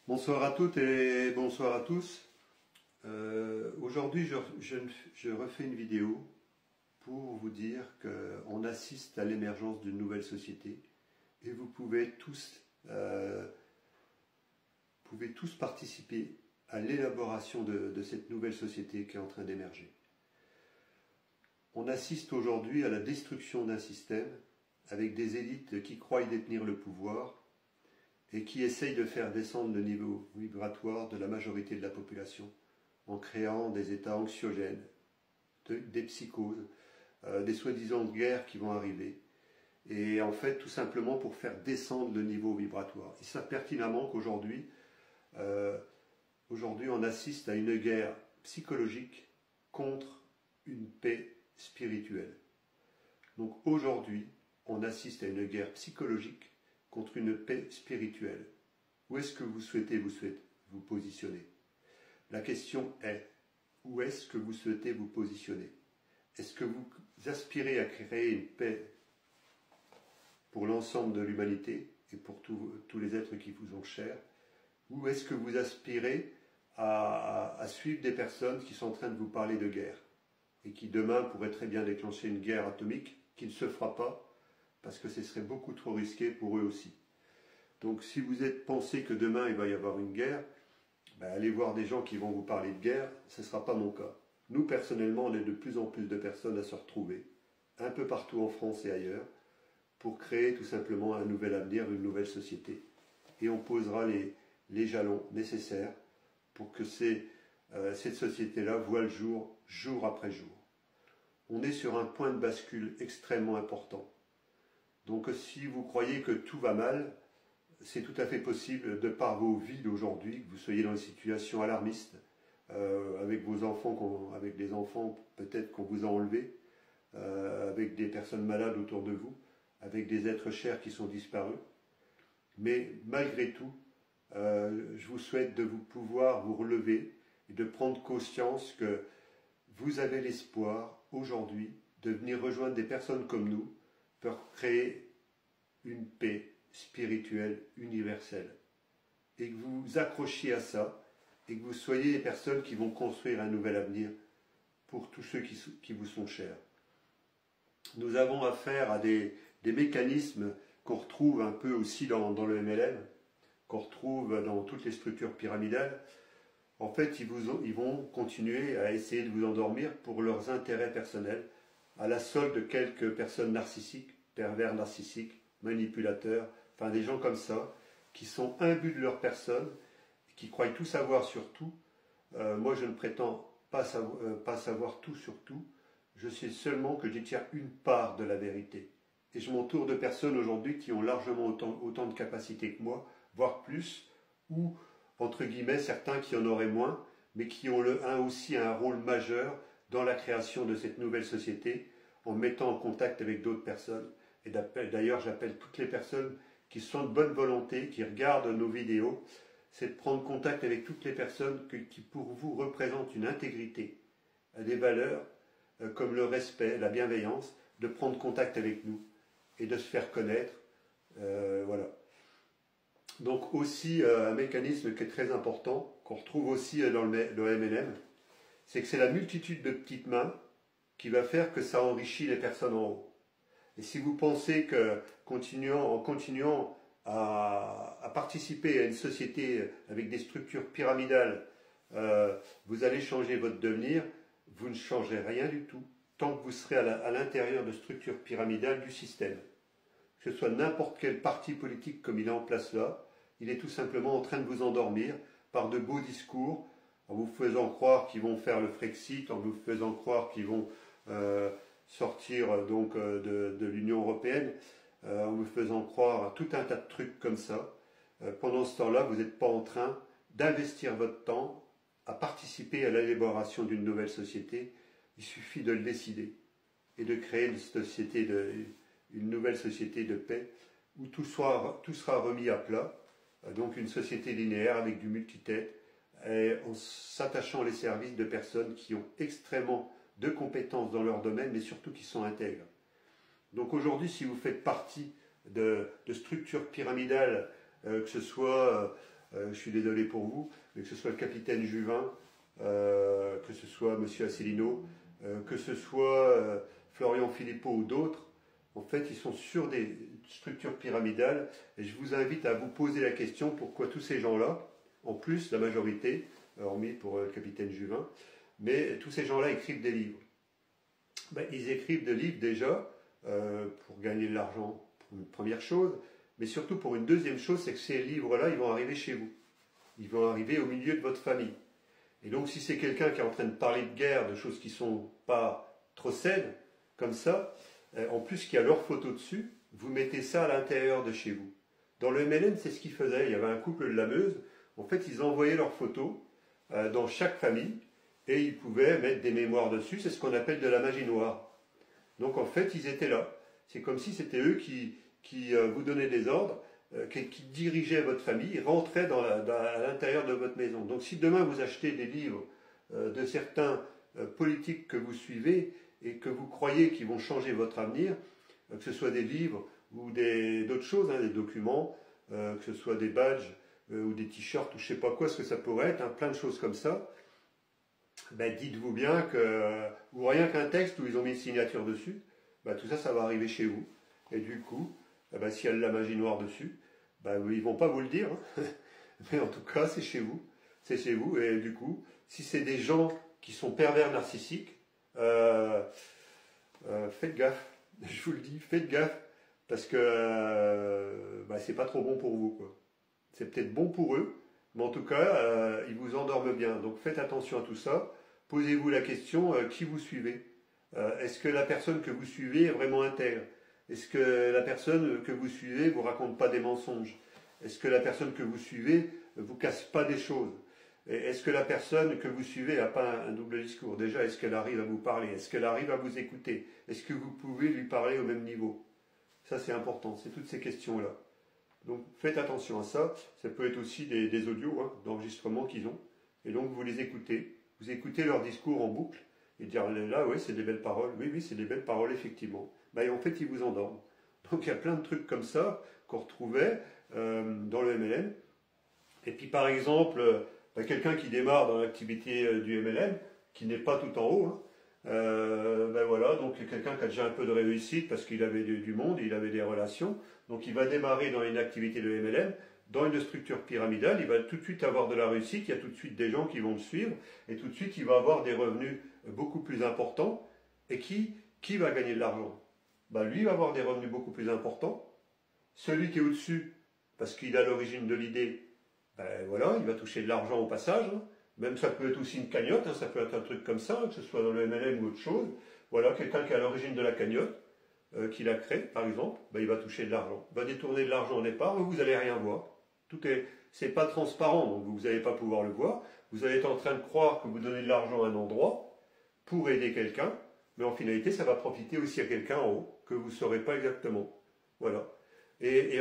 Bonsoir à toutes et bonsoir à tous. Aujourd'hui, je refais une vidéo pour vous dire qu'on assiste à l'émergence d'une nouvelle société et vous pouvez tous participer à l'élaboration de cette nouvelle société qui est en train d'émerger. On assiste aujourd'hui à la destruction d'un système avec des élites qui croient détenir le pouvoir et qui essayent de faire descendre le niveau vibratoire de la majorité de la population en créant des états anxiogènes, des psychoses, des soi-disant guerres qui vont arriver. Et en fait, tout simplement pour faire descendre le niveau vibratoire. Ils savent pertinemment qu'aujourd'hui, on assiste à une guerre psychologique contre une paix spirituelle. Donc aujourd'hui, on assiste à une guerre psychologique contre une paix spirituelle. Où est-ce que vous souhaitez vous positionner? La question est, où est-ce que vous souhaitez vous positionner? Est-ce que vous aspirez à créer une paix pour l'ensemble de l'humanité et pour tous les êtres qui vous ont chers? Ou est-ce que vous aspirez à suivre des personnes qui sont en train de vous parler de guerre et qui demain pourraient très bien déclencher une guerre atomique qui ne se fera pas parce que ce serait beaucoup trop risqué pour eux aussi. Donc si vous pensez que demain il va y avoir une guerre, allez voir des gens qui vont vous parler de guerre, ce ne sera pas mon cas. Nous personnellement, on est de plus en plus de personnes à se retrouver, un peu partout en France et ailleurs, pour créer tout simplement un nouvel avenir, une nouvelle société. Et on posera les jalons nécessaires pour que cette société-là voit le jour, jour après jour. On est sur un point de bascule extrêmement important. Donc si vous croyez que tout va mal, c'est tout à fait possible, de par vos vies d'aujourd'hui, que vous soyez dans une situation alarmiste, avec vos enfants, avec des enfants peut-être qu'on vous a enlevés, avec des personnes malades autour de vous, avec des êtres chers qui sont disparus. Mais malgré tout, je vous souhaite de pouvoir vous relever et de prendre conscience que vous avez l'espoir aujourd'hui de venir rejoindre des personnes comme nous pour créer une paix spirituelle universelle. Et que vous vous accrochiez à ça et que vous soyez les personnes qui vont construire un nouvel avenir pour tous ceux qui vous sont chers. Nous avons affaire à des mécanismes qu'on retrouve un peu aussi dans le MLM, qu'on retrouve dans toutes les structures pyramidales. En fait, ils vont continuer à essayer de vous endormir pour leurs intérêts personnels, à la solde de quelques personnes narcissiques, pervers narcissiques, manipulateurs, enfin des gens comme ça, qui sont imbus de leur personne, qui croient tout savoir sur tout. Moi, je ne prétends pas savoir tout sur tout. Je sais seulement que j'y tiens une part de la vérité. Et je m'entoure de personnes aujourd'hui qui ont largement autant de capacités que moi, voire plus, ou, entre guillemets, certains qui en auraient moins, mais qui ont aussi un rôle majeur dans la création de cette nouvelle société, en mettant en contact avec d'autres personnes. Et d'ailleurs, j'appelle toutes les personnes qui sont de bonne volonté, qui regardent nos vidéos, c'est de prendre contact avec toutes les personnes qui pour vous représentent une intégrité, des valeurs comme le respect, la bienveillance, de prendre contact avec nous et de se faire connaître. Voilà. Donc aussi un mécanisme qui est très important, qu'on retrouve aussi dans le MLM, c'est que c'est la multitude de petites mains qui va faire que ça enrichit les personnes en haut. Et si vous pensez que en continuant à participer à une société avec des structures pyramidales, vous allez changer votre devenir, vous ne changerez rien du tout, tant que vous serez à l'intérieur de structures pyramidales du système. Que ce soit n'importe quel parti politique comme il est en place là, il est tout simplement en train de vous endormir par de beaux discours, en vous faisant croire qu'ils vont faire le Frexit, en vous faisant croire qu'ils vont sortir donc de l'Union européenne, en vous faisant croire à tout un tas de trucs comme ça. Pendant ce temps-là, vous n'êtes pas en train d'investir votre temps à participer à l'élaboration d'une nouvelle société. Il suffit de le décider et de créer une nouvelle société de paix où tout sera remis à plat. Donc une société linéaire avec du multitête, et en s'attachant les services de personnes qui ont extrêmement de compétences dans leur domaine, mais surtout qui sont intègres. Donc aujourd'hui, si vous faites partie de structures pyramidales, que ce soit je suis désolé pour vous, mais que ce soit le capitaine Juvin, que ce soit Monsieur Asselineau, que ce soit Florian Philippot ou d'autres, en fait, ils sont sur des structures pyramidales et je vous invite à vous poser la question pourquoi tous ces gens-là, en plus la majorité, hormis pour le capitaine Juvin, mais tous ces gens-là écrivent des livres. Ben, ils écrivent des livres déjà pour gagner de l'argent, pour une première chose, mais surtout pour une deuxième chose, c'est que ces livres-là, ils vont arriver chez vous. Ils vont arriver au milieu de votre famille. Et donc si c'est quelqu'un qui est en train de parler de guerre, de choses qui ne sont pas trop saines, comme ça, en plus qu'il y a leur photo dessus, vous mettez ça à l'intérieur de chez vous. Dans le MLN, c'est ce qu'ils faisaient. Il y avait un couple de la Meuse. En fait, ils envoyaient leurs photos dans chaque famille et ils pouvaient mettre des mémoires dessus. C'est ce qu'on appelle de la magie noire. Donc en fait, ils étaient là. C'est comme si c'était eux qui vous donnaient des ordres, qui dirigeaient votre famille, rentraient à l'intérieur de votre maison. Donc si demain vous achetez des livres de certains politiques que vous suivez, et que vous croyez qu'ils vont changer votre avenir, que ce soit des livres ou d'autres choses, des documents, que ce soit des badges ou des t-shirts ou je ne sais pas quoi, ce que ça pourrait être, plein de choses comme ça, ben dites-vous bien que, ou rien qu'un texte où ils ont mis une signature dessus, ben tout ça, ça va arriver chez vous. Et du coup, ben, s'il y a de la magie noire dessus, ben, ils ne vont pas vous le dire, mais en tout cas, c'est chez vous. C'est chez vous, et du coup, si c'est des gens qui sont pervers narcissiques, faites gaffe, je vous le dis, faites gaffe, parce que c'est pas trop bon pour vous. C'est peut-être bon pour eux, mais en tout cas, ils vous endorment bien. Donc faites attention à tout ça. Posez-vous la question, qui vous suivez? Est-ce que la personne que vous suivez est vraiment intègre? Est-ce que la personne que vous suivez vous raconte pas des mensonges? Est-ce que la personne que vous suivez vous casse pas des choses? Est-ce que la personne que vous suivez n'a pas un double discours? Déjà, est-ce qu'elle arrive à vous parler? Est-ce qu'elle arrive à vous écouter? Est-ce que vous pouvez lui parler au même niveau? Ça, c'est important, c'est toutes ces questions-là. Donc, faites attention à ça. Ça peut être aussi des audios d'enregistrement qu'ils ont. Et donc, vous les écoutez. Vous écoutez leur discours en boucle et dire là, oui, c'est des belles paroles. Oui, oui, c'est des belles paroles, effectivement. Et en fait, ils vous endorment. Donc, il y a plein de trucs comme ça qu'on retrouvait dans le MLN. Et puis, par exemple, quelqu'un qui démarre dans l'activité du MLM, qui n'est pas tout en haut, voilà, donc quelqu'un qui a déjà un peu de réussite parce qu'il avait du monde, il avait des relations, donc il va démarrer dans une activité de MLM, dans une structure pyramidale, il va tout de suite avoir de la réussite, il y a tout de suite des gens qui vont le suivre, et tout de suite il va avoir des revenus beaucoup plus importants, et qui va gagner de l'argent? Lui va avoir des revenus beaucoup plus importants, celui qui est au-dessus, parce qu'il a l'origine de l'idée, voilà, il va toucher de l'argent au passage, même ça peut être aussi une cagnotte, ça peut être un truc comme ça, que ce soit dans le MLM ou autre chose. Voilà, quelqu'un qui est à l'origine de la cagnotte, qu'il a créée, par exemple, il va toucher de l'argent. Il va détourner de l'argent au départ, mais vous n'allez rien voir. C'est pas transparent, donc vous n'allez pas pouvoir le voir. Vous allez être en train de croire que vous donnez de l'argent à un endroit pour aider quelqu'un, mais en finalité, ça va profiter aussi à quelqu'un en haut, que vous ne saurez pas exactement. Voilà. Et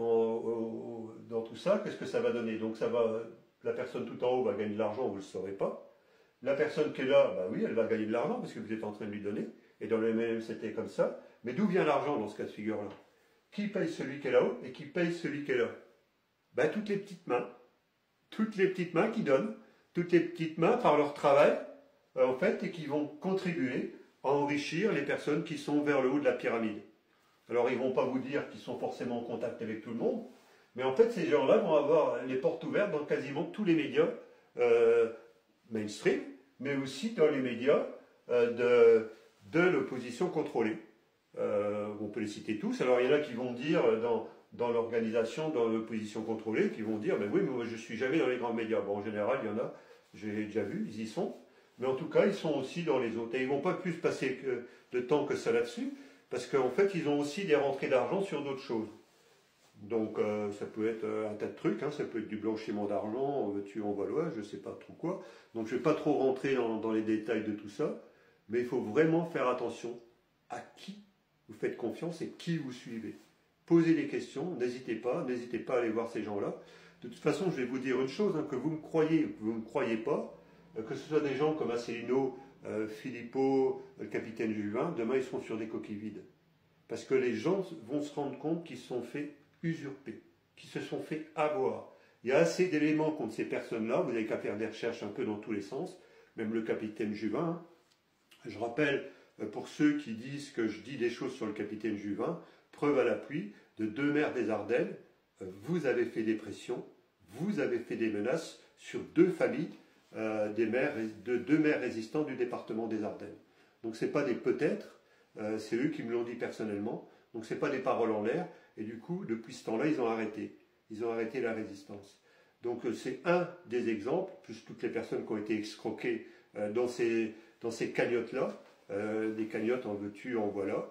dans tout ça, qu'est-ce que ça va donner? Donc la personne tout en haut va gagner de l'argent, vous ne le saurez pas. La personne qui est là, oui, elle va gagner de l'argent parce que vous êtes en train de lui donner. Et dans le MLM, c'était comme ça. Mais d'où vient l'argent dans ce cas de figure-là? Qui paye celui qui est là-haut et qui paye celui qui est là? Toutes les petites mains. Toutes les petites mains qui donnent. Toutes les petites mains par leur travail, en fait, et qui vont contribuer à enrichir les personnes qui sont vers le haut de la pyramide. Alors, ils ne vont pas vous dire qu'ils sont forcément en contact avec tout le monde, mais en fait, ces gens-là vont avoir les portes ouvertes dans quasiment tous les médias mainstream, mais aussi dans les médias de l'opposition contrôlée. On peut les citer tous. Alors, il y en a qui vont dire dans l'organisation, dans l'opposition contrôlée, qui vont dire, oui, mais moi, je ne suis jamais dans les grands médias. Bon, en général, il y en a, j'ai déjà vu, ils y sont. Mais en tout cas, ils sont aussi dans les autres. Et ils ne vont pas plus passer de temps que ça là-dessus, parce qu'en fait, ils ont aussi des rentrées d'argent sur d'autres choses. Donc, ça peut être un tas de trucs, ça peut être du blanchiment d'argent, en Valois, je ne sais pas trop quoi. Donc, je ne vais pas trop rentrer dans les détails de tout ça, mais il faut vraiment faire attention à qui vous faites confiance et qui vous suivez. Posez des questions, n'hésitez pas à aller voir ces gens-là. De toute façon, je vais vous dire une chose, que vous me croyez ou que vous ne me croyez pas, que ce soit des gens comme Asselineau, Philippot, le capitaine Juvin, demain ils seront sur des coquilles vides. Parce que les gens vont se rendre compte qu'ils se sont fait usurper, qu'ils se sont fait avoir. Il y a assez d'éléments contre ces personnes-là, vous n'avez qu'à faire des recherches un peu dans tous les sens, même le capitaine Juvin. Je rappelle, pour ceux qui disent que je dis des choses sur le capitaine Juvin, preuve à l'appui, de 2 maires des Ardennes, vous avez fait des pressions, vous avez fait des menaces sur 2 familles de 2 maires résistants du département des Ardennes. Donc ce n'est pas des peut-être, c'est eux qui me l'ont dit personnellement, donc ce n'est pas des paroles en l'air, et du coup, depuis ce temps-là, ils ont arrêté. Ils ont arrêté la résistance. Donc c'est un des exemples, plus toutes les personnes qui ont été escroquées dans ces cagnottes-là, des cagnottes en veux-tu, en voilà,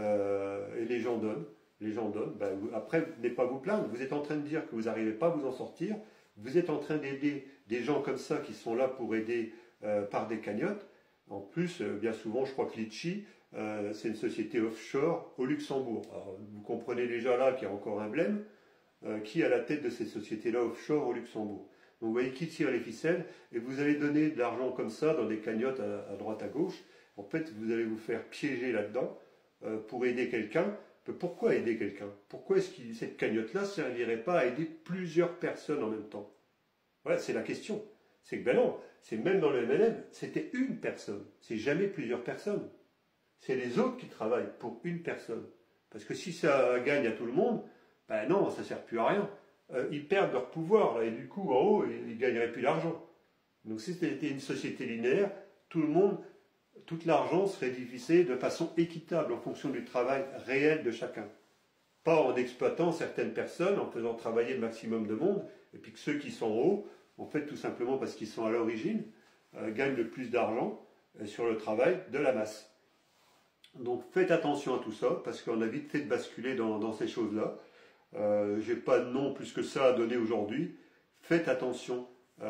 et les gens donnent. Les gens donnent. Ben, après, n'allez pas vous plaindre. Vous êtes en train de dire que vous n'arrivez pas à vous en sortir. Vous êtes en train d'aider des gens comme ça qui sont là pour aider par des cagnottes. En plus, bien souvent, je crois que Litchi, c'est une société offshore au Luxembourg. Alors, vous comprenez déjà là qu'il y a encore un blême. Qui est à la tête de ces sociétés-là offshore au Luxembourg. Donc vous voyez qui tire les ficelles, et vous allez donner de l'argent comme ça dans des cagnottes à droite à gauche. En fait, vous allez vous faire piéger là-dedans pour aider quelqu'un. Pourquoi aider quelqu'un? Pourquoi est-ce que cette cagnotte-là ne servirait pas à aider plusieurs personnes en même temps? Voilà, c'est la question. C'est que ben non, c'est même dans le MLM, c'était une personne. C'est jamais plusieurs personnes. C'est les autres qui travaillent pour une personne. Parce que si ça gagne à tout le monde, ben non, ça ne sert plus à rien. Ils perdent leur pouvoir, là, et du coup, en haut, ils ne gagneraient plus d'argent. Donc si c'était une société linéaire, tout l'argent serait divisé de façon équitable en fonction du travail réel de chacun. Pas en exploitant certaines personnes, en faisant travailler le maximum de monde, et puis que ceux qui sont en haut, en fait, tout simplement parce qu'ils sont à l'origine, gagnent le plus d'argent sur le travail de la masse. Donc faites attention à tout ça, parce qu'on a vite fait de basculer dans ces choses-là. Je n'ai pas de nom plus que ça à donner aujourd'hui. Faites attention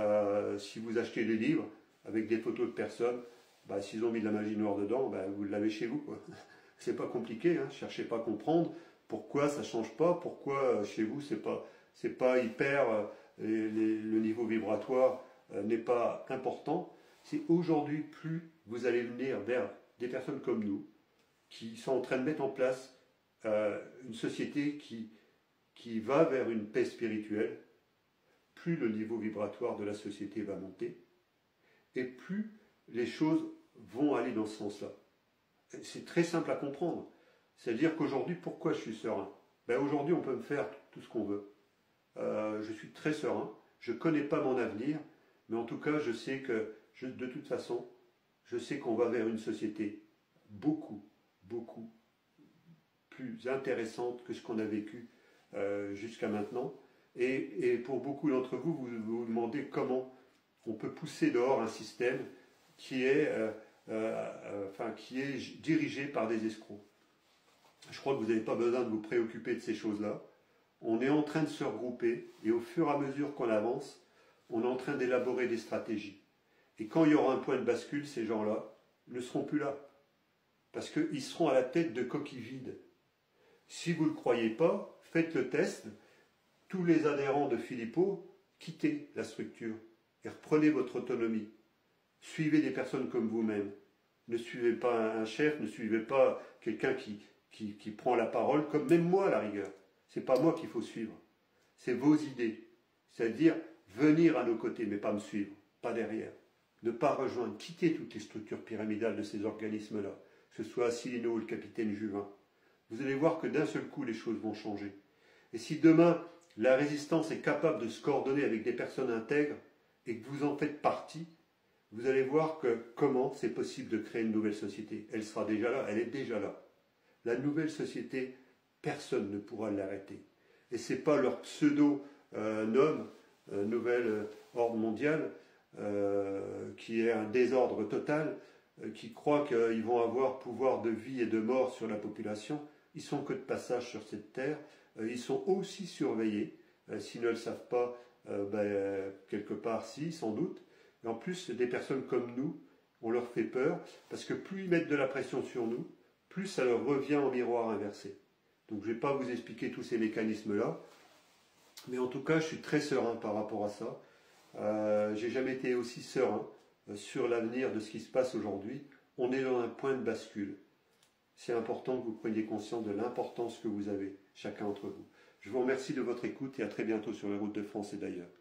si vous achetez des livres avec des photos de personnes, bah, s'ils ont mis de la magie noire dedans, bah, vous l'avez chez vous. C'est pas compliqué, hein. Cherchez pas à comprendre pourquoi ça ne change pas, pourquoi chez vous c'est pas hyper, le niveau vibratoire n'est pas important. C'est aujourd'hui, plus vous allez venir vers des personnes comme nous qui sont en train de mettre en place une société qui va vers une paix spirituelle, plus le niveau vibratoire de la société va monter, et plus les choses vont aller dans ce sens-là. C'est très simple à comprendre. C'est-à-dire qu'aujourd'hui, pourquoi je suis serein? Ben aujourd'hui, on peut me faire tout ce qu'on veut. Je suis très serein, je ne connais pas mon avenir, mais en tout cas, je sais que, de toute façon, je sais qu'on va vers une société beaucoup, beaucoup plus intéressante que ce qu'on a vécu jusqu'à maintenant. Et pour beaucoup d'entre vous, vous vous demandez comment on peut pousser dehors un système qui est dirigé par des escrocs. Je crois que vous n'avez pas besoin de vous préoccuper de ces choses-là. On est en train de se regrouper et au fur et à mesure qu'on avance, on est en train d'élaborer des stratégies. Et quand il y aura un point de bascule, ces gens-là ne seront plus là. Parce qu'ils seront à la tête de coquilles vides. Si vous ne le croyez pas, faites le test. Tous les adhérents de Philippot, quittez la structure et reprenez votre autonomie. Suivez des personnes comme vous-même. Ne suivez pas un chef, ne suivez pas quelqu'un qui prend la parole, comme même moi à la rigueur. Ce n'est pas moi qu'il faut suivre. C'est vos idées. C'est-à-dire venir à nos côtés, mais pas me suivre, pas derrière. Ne pas rejoindre, quitter toutes les structures pyramidales de ces organismes-là, que ce soit Asselineau ou le capitaine Juvin. Vous allez voir que d'un seul coup, les choses vont changer. Et si demain, la résistance est capable de se coordonner avec des personnes intègres et que vous en faites partie, vous allez voir comment c'est possible de créer une nouvelle société. Elle sera déjà là, elle est déjà là. La nouvelle société, personne ne pourra l'arrêter. Et ce n'est pas leur pseudo-nom, nouvel ordre mondial, qui est un désordre total, qui croient qu'ils vont avoir pouvoir de vie et de mort sur la population. Ils sont que de passage sur cette terre. Ils sont aussi surveillés. S'ils ne le savent pas, quelque part, si, sans doute. Et en plus, des personnes comme nous, on leur fait peur, parce que plus ils mettent de la pression sur nous, plus ça leur revient en miroir inversé. Donc je ne vais pas vous expliquer tous ces mécanismes-là, mais en tout cas, je suis très serein par rapport à ça. Je n'ai jamais été aussi serein sur l'avenir de ce qui se passe aujourd'hui. On est dans un point de bascule. C'est important que vous preniez conscience de l'importance que vous avez, chacun d'entre vous. Je vous remercie de votre écoute et à très bientôt sur les routes de France et d'ailleurs.